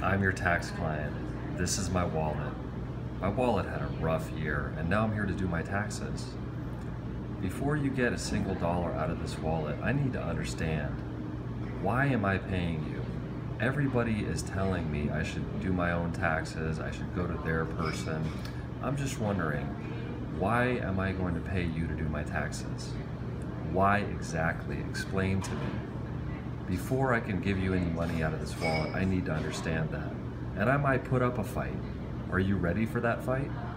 I'm your tax client. This is my wallet. My wallet had a rough year, and now I'm here to do my taxes. Before you get a single dollar out of this wallet, I need to understand, why am I paying you? Everybody is telling me I should do my own taxes, I should go to their person. I'm just wondering, why am I going to pay you to do my taxes? Why exactly? Explain to me. Before I can give you any money out of this wallet, I need to understand that. And I might put up a fight. Are you ready for that fight?